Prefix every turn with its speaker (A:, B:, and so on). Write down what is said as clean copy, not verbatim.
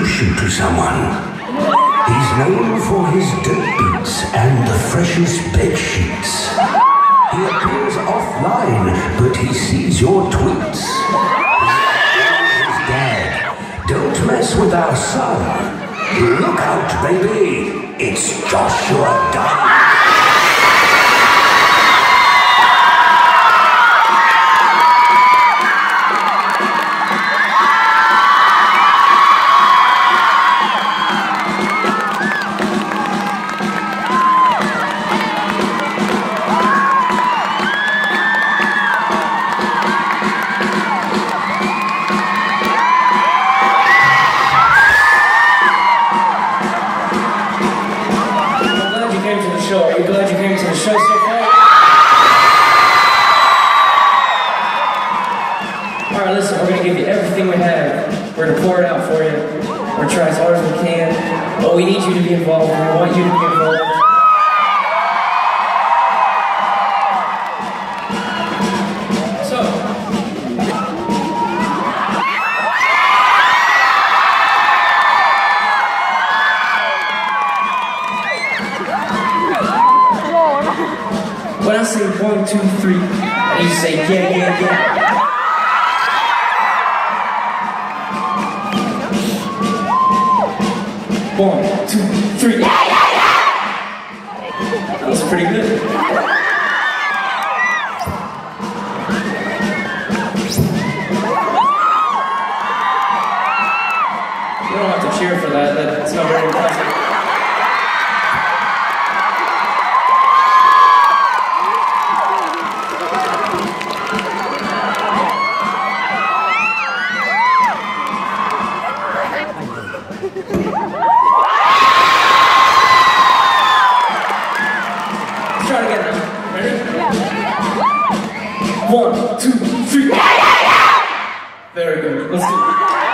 A: introduce you to someone. He's known for his dope beats and the freshest bed sheets. He appears offline, but he sees your tweets. His dad, don't mess with our son. Look out, baby, it's Joshua Dunn.
B: Are you glad you came to the show so far? Alright, listen, we're going to give you everything we have. We're going to pour it out for you. We're going to try as hard as we can. But we need you to be involved. We want you to be involved. When I say 1, 2, 3, you say yeah, yeah, yeah. One, two, three. Yeah, yeah, yeah. That was pretty good. You don't have to cheer for that. That's not very impressive. Try it again now. Ready? 1, 2, 3. Yeah, yeah, yeah! Very good. Let's do it.